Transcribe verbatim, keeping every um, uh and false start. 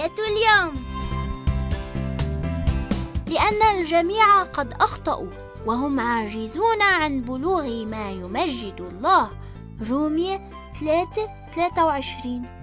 آية اليوم: لأن الجميع قد أخطأوا وهم عاجزون عن بلوغ ما يمجد الله. رومية ثلاثة ثلاثة وعشرين.